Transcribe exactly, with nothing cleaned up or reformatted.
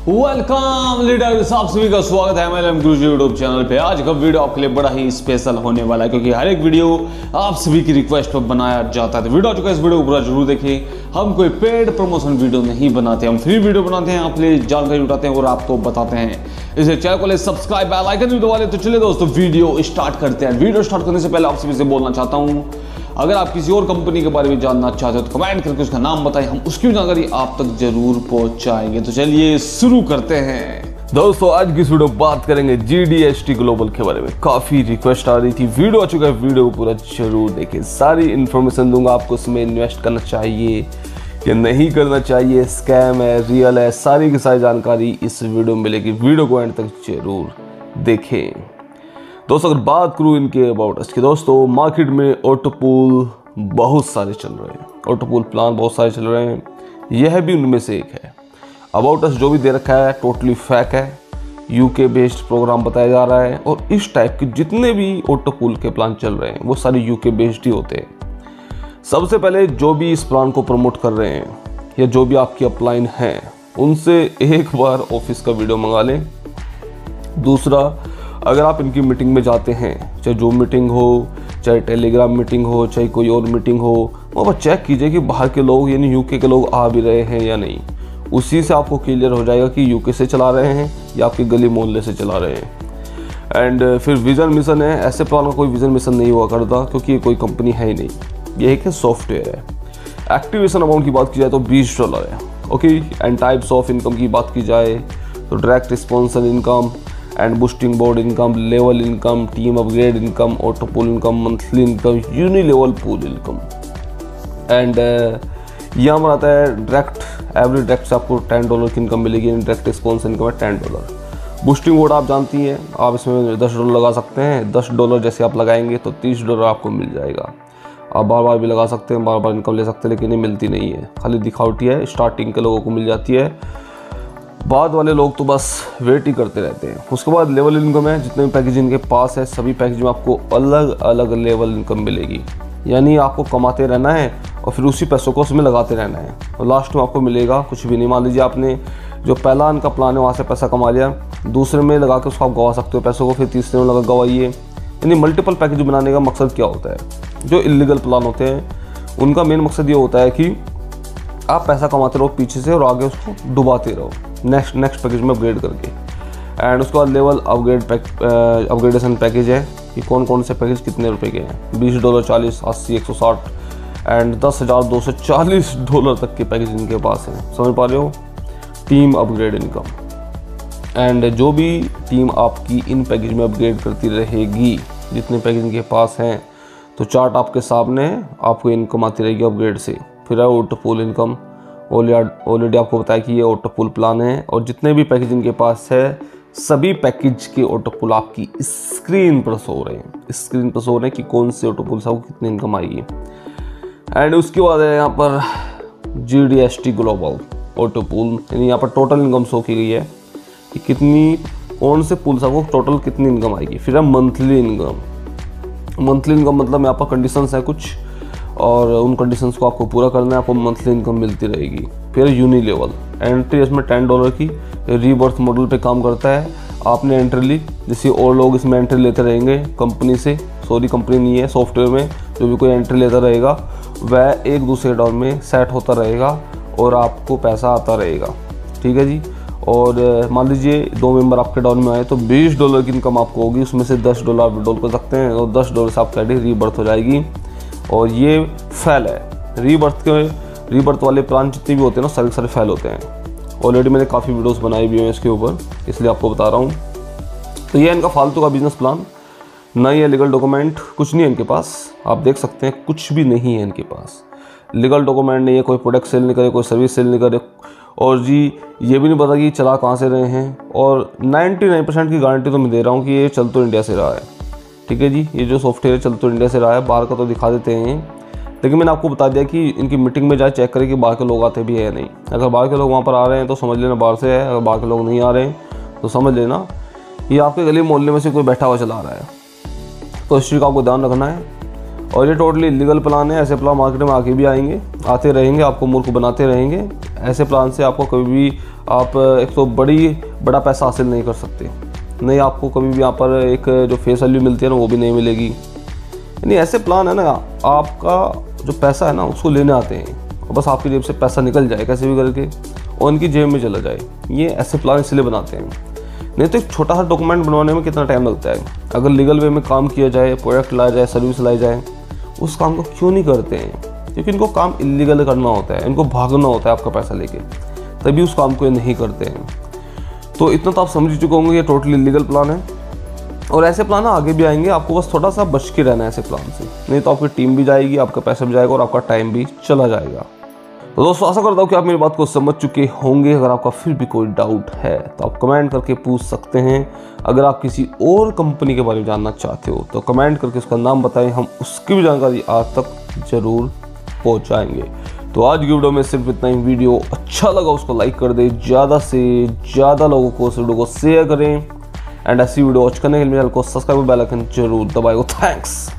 Welcome leaders, आप सभी का स्वागत है एमएलएम गुरुजी यूट्यूब चैनल पे। आज का वीडियो आपके लिए बड़ा ही स्पेशल होने वाला है क्योंकि हर एक वीडियो आप सभी की रिक्वेस्ट पर बनाया जाता है। तो वीडियो आ चुका है, इस वीडियो को पूरा जरूर देखिए। हम कोई पेड प्रमोशन वीडियो नहीं बनाते, हम फ्री वीडियो बनाते हैं, आप लिए जानकारी उठाते हैं और आपको बताते हैं। इसे चैनल को ले सब्सक्राइब बेल आइकन भी दबा ले। तो चलिए दोस्तों वीडियो स्टार्ट करते हैं। वीडियो स्टार्ट करने से पहले आप सभी से बोलना चाहता हूँ, अगर आप किसी और कंपनी के बारे में जानना चाहते हो तो कमेंट करके उसका नाम बताएं, हम उसकी जानकारी आप तक जरूर पहुंचाएंगे। तो चलिए शुरू करते हैं। दोस्तों आज की इस वीडियो बात करेंगे जीडीएसटी ग्लोबल के बारे में। काफी रिक्वेस्ट आ रही थी, वीडियो आ चुका है, वीडियो को पूरा जरूर देखें। सारी इन्फॉर्मेशन दूंगा आपको, उसमें इन्वेस्ट करना चाहिए या नहीं करना चाहिए, स्कैम है, रियल है, सारी की सारी जानकारी इस वीडियो में मिलेगी। वीडियो को एंड तक जरूर देखें। दोस्तों अगर बात करूँ इनके अबाउट अस की, दोस्तों मार्केट में ऑटोपूल बहुत सारे चल रहे हैं, ऑटोपूल प्लान बहुत सारे चल रहे हैं, यह भी उनमें से एक है। अबाउट अस जो भी दे रखा है टोटली फैक है, यूके बेस्ड प्रोग्राम बताया जा रहा है और इस टाइप के जितने भी ऑटोपूल के प्लान चल रहे हैं वो सारे यूके बेस्ड ही होते हैं। सबसे पहले जो भी इस प्लान को प्रमोट कर रहे हैं या जो भी आपकी अपलाइन है उनसे एक बार ऑफिस का वीडियो मंगा लें। दूसरा, अगर आप इनकी मीटिंग में जाते हैं, चाहे जूम मीटिंग हो, चाहे टेलीग्राम मीटिंग हो, चाहे कोई और मीटिंग हो, वहाँ पर चेक कीजिए कि बाहर के लोग यानी यूके के लोग आ भी रहे हैं या नहीं। उसी से आपको क्लियर हो जाएगा कि यूके से चला रहे हैं या आपके गली मोहल्ले से चला रहे हैं। एंड फिर विजन मिशन है, ऐसे प्लान का कोई विजन मिशन नहीं हुआ करता क्योंकि ये कोई कंपनी है ही नहीं, ये एक सॉफ्टवेयर है। एक्टिवेशन अमाउंट की बात की जाए तो बीस डॉलर है। Okay, and types of income की बात की जाए तो direct sponsor income and boosting board income, level income, team upgrade income, autopool income, monthly income, uni level pool income. And यहाँ पर आता है डायरेक्ट एवरी डायरेक्ट से आपको टेन डॉलर की इनकम मिलेगी, डायरेक्ट स्पॉन्सर इनकम है टेन डॉलर। बूस्टिंग बोर्ड आप जानती हैं, आप इसमें दस डॉलर लगा सकते हैं। दस डॉलर जैसे आप लगाएंगे तो तीस डॉलर आपको मिल जाएगा। आप बार बार भी लगा सकते हैं, बार बार इनकम ले सकते हैं, लेकिन ये मिलती नहीं है, खाली दिखावटी है। स्टार्टिंग के लोगों को मिल जाती है, बाद वाले लोग तो बस वेट ही करते रहते हैं। उसके बाद लेवल इनकम है, जितने भी पैकेज इनके पास है सभी पैकेज में आपको अलग अलग लेवल इनकम मिलेगी, यानी आपको कमाते रहना है और फिर उसी पैसों को उसमें लगाते रहना है और लास्ट में आपको मिलेगा कुछ भी नहीं। मान लीजिए आपने जो पहला इनका प्लान है वहाँ से पैसा कमा लिया, दूसरे में लगा के उसको आप गवा सकते हो पैसों को, फिर तीसरे में लगा गवाइए। यानी मल्टीपल पैकेज बनाने का मकसद क्या होता है? जो इलीगल प्लान होते हैं उनका मेन मकसद ये होता है कि आप पैसा कमाते रहो पीछे से और आगे उसको डुबाते रहो नेक्स्ट नेक्स्ट पैकेज में अपग्रेड करके। एंड उसके बाद level upgrade pack upgradation package है कि कौन कौन से पैकेज कितने रुपए के हैं, बीस डॉलर, चालीस, अस्सी, एक सौ साठ एंड दस हज़ार दो सौ चालीस डॉलर तक के पैकेज इनके पास हैं। समझ पा रहे हो? Team upgrade income. एंड जो भी टीम आपकी इन पैकेज में अपग्रेड करती रहेगी, जितने पैकेज इनके पास हैं, तो चार्ट आपके सामने है, आपको इनकम आती रहेगी अपग्रेड से। फिर है ऑटोपूल इनकम, ऑलरेडी आपको बताया कि ये ऑटोपूल प्लान है और जितने भी पैकेज इनके पास है सभी पैकेज के ऑटोपूल आपकी स्क्रीन पर शो रहे हैं, स्क्रीन पर शो रहे हैं कि कौन से ऑटोपूल से आपको कितनी इनकम आएगी। एंड उसके बाद है यहाँ पर जीडीएसटी ग्लोबल ऑटोपूल, यानी यहाँ पर टोटल इनकम शो की गई है कि कितनी कौन से पूल से आपको टोटल कितनी इनकम आएगी। फिर है मंथली इनकम। मंथली इनकम मतलब यहाँ पर कंडीशंस है कुछ और उन कंडीशंस को आपको पूरा करना है, आपको मंथली इनकम मिलती रहेगी। फिर यूनी लेवल एंट्री, इसमें टेन डॉलर की रीबर्थ मॉडल पे काम करता है। आपने एंट्री ली, जैसे और लोग इसमें एंट्री लेते रहेंगे कंपनी से, सॉरी कंपनी नहीं है, सॉफ्टवेयर में जो भी कोई एंट्री लेता रहेगा वह एक दूसरे डाउन में सेट होता रहेगा और आपको पैसा आता रहेगा। ठीक है जी। और मान लीजिए दो मेंबर आपके डाउन में आए तो बीस डॉलर की इनकम आपको होगी, उसमें से दस डॉलर आप विड्रॉल कर सकते हैं और दस डॉलर से आपकी आईडी रीबर्थ हो जाएगी। और ये फेल है, रीबर्थ के रीबर्थ वाले प्लान जितने भी होते हैं ना सारे सारे फेल होते हैं। ऑलरेडी मैंने काफ़ी वीडियोस बनाई भी हैं इसके ऊपर, इसलिए आपको बता रहा हूँ। तो ये इनका फालतू का बिजनेस प्लान, ना ये लीगल डॉक्यूमेंट, कुछ नहीं है इनके पास। आप देख सकते हैं कुछ भी नहीं है इनके पास, लीगल डॉक्यूमेंट नहीं है, कोई प्रोडक्ट सेल नहीं करे, कोई सर्विस सेल नहीं करे, और जी ये भी नहीं पता कि चला कहाँ से रहे हैं। और निन्यानवे परसेंट की गारंटी तो मैं दे रहा हूँ कि ये चल तो इंडिया से रहा है। ठीक है जी, ये जो सॉफ्टवेयर चल तो इंडिया से रहा है, बाहर का तो दिखा देते हैं, लेकिन मैंने आपको बता दिया कि इनकी मीटिंग में जाए चेक करें कि बाहर के लोग आते भी है या नहीं। अगर बाहर के लोग वहाँ पर आ रहे हैं तो समझ लेना बाहर से है, अगर बाहर के लोग नहीं आ रहे हैं तो समझ लेना ये आपके गली मोहल्ले में से कोई बैठा हुआ चला रहा है। तो इस चीज़ का आपको ध्यान रखना है। और ये टोटली लीगल प्लान है, ऐसे प्लान मार्केट में आके भी आएंगे, आते रहेंगे, आपको मूर्ख बनाते रहेंगे। ऐसे प्लान से आपको कभी भी आप एक तो बड़ी बड़ा पैसा हासिल नहीं कर सकते, नहीं आपको कभी भी यहाँ पर एक जो फेस वैल्यू मिलती है ना वो भी नहीं मिलेगी। यानी ऐसे प्लान है ना, आपका जो पैसा है ना उसको लेने आते हैं और बस आपकी जेब से पैसा निकल जाए कैसे भी करके और उनकी जेब में चला जाए। ये ऐसे प्लान इसलिए बनाते हैं। नहीं तो एक छोटा सा डॉक्यूमेंट बनवाने में कितना टाइम लगता है, अगर लीगल वे में काम किया जाए, प्रोडक्ट लाया जाए, सर्विस लाई जाए, उस काम को क्यों नहीं करते हैं? क्योंकि इनको काम इलीगल करना होता है, इनको भागना होता है आपका पैसा लेके, तभी उस काम को ये नहीं करते हैं। तो इतना तो आप समझ ही चुके होंगे ये टोटली इलीगल प्लान है और ऐसे प्लान आगे भी आएंगे। आपको बस थोड़ा सा बच के रहना है ऐसे प्लान से, नहीं तो आपकी टीम भी जाएगी, आपका पैसा भी जाएगा और आपका टाइम भी चला जाएगा। तो दोस्तों आशा करता हूँ कि आप मेरी बात को समझ चुके होंगे। अगर आपका फिर भी कोई डाउट है तो आप कमेंट करके पूछ सकते हैं। अगर आप किसी और कंपनी के बारे में जानना चाहते हो तो कमेंट करके उसका नाम बताएं, हम उसकी भी जानकारी आज तक ज़रूर पहुँचाएंगे। तो आज की वीडियो में सिर्फ इतना ही। वीडियो अच्छा लगा उसको लाइक कर दें, ज़्यादा से ज़्यादा लोगों को उस वीडियो को शेयर करें एंड ऐसी वीडियो वॉच करने के लिए चैनल को सब्सक्राइब बेल आइकन जरूर दबाएं। थैंक्स।